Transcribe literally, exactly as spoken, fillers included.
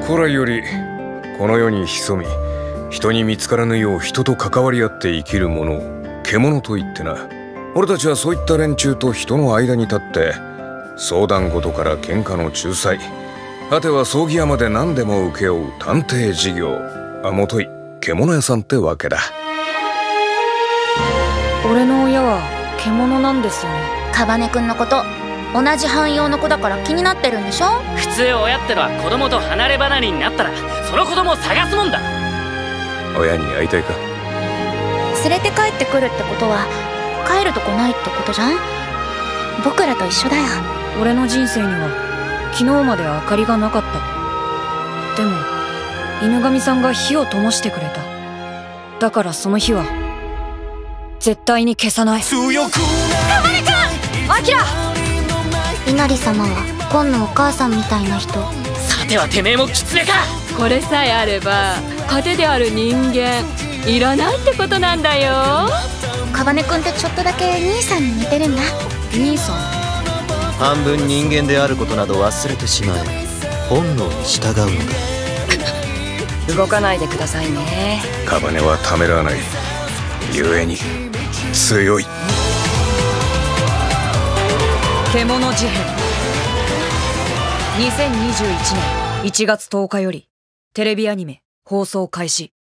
古来よりこの世に潜み、人に見つからぬよう人と関わり合って生きる者を獣と言ってな。俺たちはそういった連中と人の間に立って相談事から喧嘩の仲裁、果ては葬儀屋まで何でも請け負う探偵事業。あ、もとい獣屋さんってわけだ。 俺の親は獣なんですよね。 カバネ君のこと同じ汎用の子だから気になってるんでしょ。 普通親ってのは子供と離れ離れになったらその子供を探すもんだ。 親に会いたいか？ 連れて帰ってくるってことは帰るとこないってことじゃん。僕らと一緒だよ。 俺の人生には昨日まで明かりがなかった。でも犬神さんが火を灯してくれた。だからその火は絶対に消さない。 カバネ君！アキラ！稲荷様はゴンのお母さんみたいな人。 さてはてめえもキツネか。 これさえあれば糧である人間いらないってことなんだよ。 カバネ君ってちょっとだけ兄さんに似てるんだ。 兄さん？ 半分人間であることなど忘れてしまえ。本能に従うのだ。 動かないでくださいね。 カバネはためらわない。故に強い。 獣事変にせんにじゅういちねんいちがつとおかよりテレビアニメ放送開始。